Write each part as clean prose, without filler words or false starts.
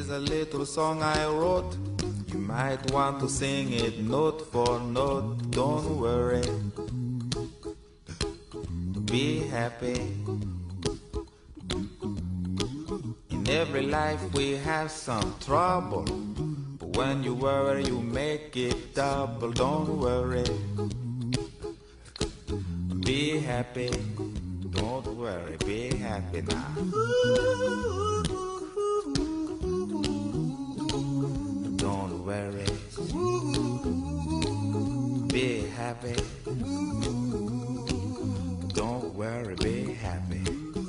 is a little song I wrote. You might want to sing it note for note. Don't worry, be happy. In every life we have some trouble, but when you worry you make it double. Don't worry, be happy. Don't worry, be happy now. Don't worry, be happy. Don't worry, be happy.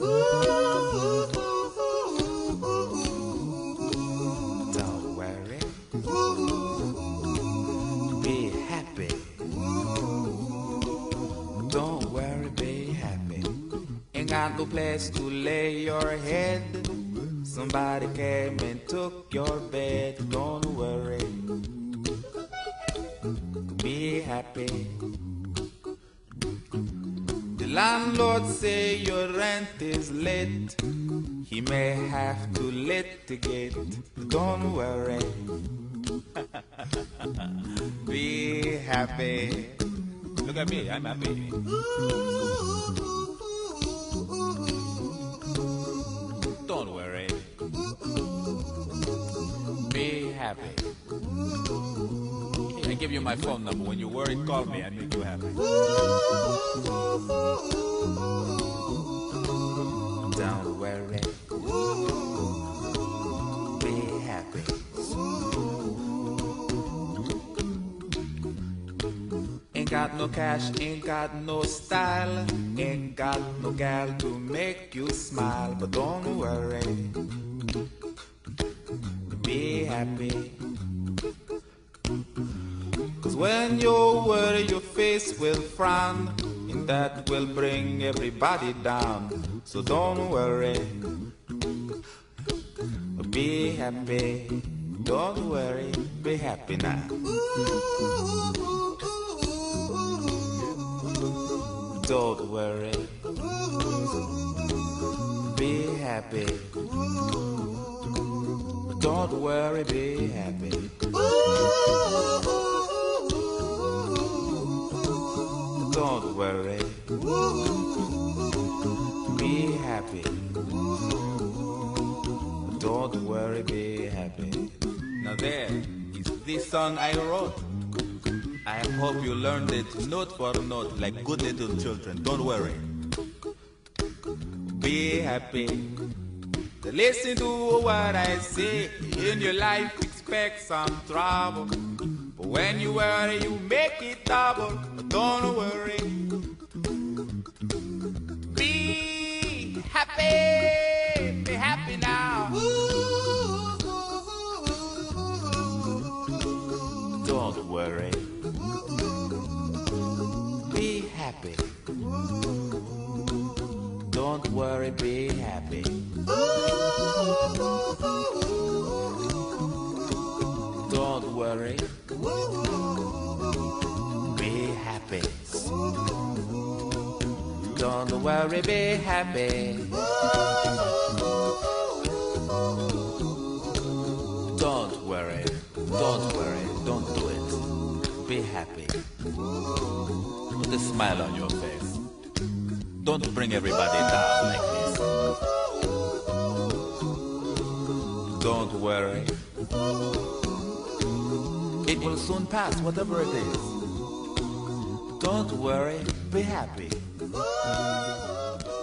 Don't worry, be happy. Don't worry, be happy. Ain't got no place to lay your head. Somebody came and took your bed. Don't worry, be happy. The landlord say your rent is late. He may have to litigate. Don't worry, be happy. Look at me, I'm happy. Don't worry, be happy. I give you my phone number. When you're worried, call me. I make you happy. Don't worry, be happy. Ain't got no cash, ain't got no style, ain't got no gal to make you smile. But don't worry, be happy. Cause when you worry your face will frown, and that will bring everybody down. So don't worry, be happy. Don't worry, be happy now. Don't worry, be happy. Don't worry, be happy. Don't worry, be happy. Don't worry, be happy. Now there is this song I wrote. I hope you learned it note for note like good little children. Don't worry, be happy. Listen to what I say. In your life expect some trouble, but when you worry you make it double. But don't worry, be happy. Be happy now. Don't worry, be happy. Don't worry, be happy. Don't worry, be happy. Don't worry, be happy. Don't worry, don't do it. Be happy. Put a smile on your face. Don't bring everybody down like this. Don't worry, it will soon pass, whatever it is. Don't worry, be happy.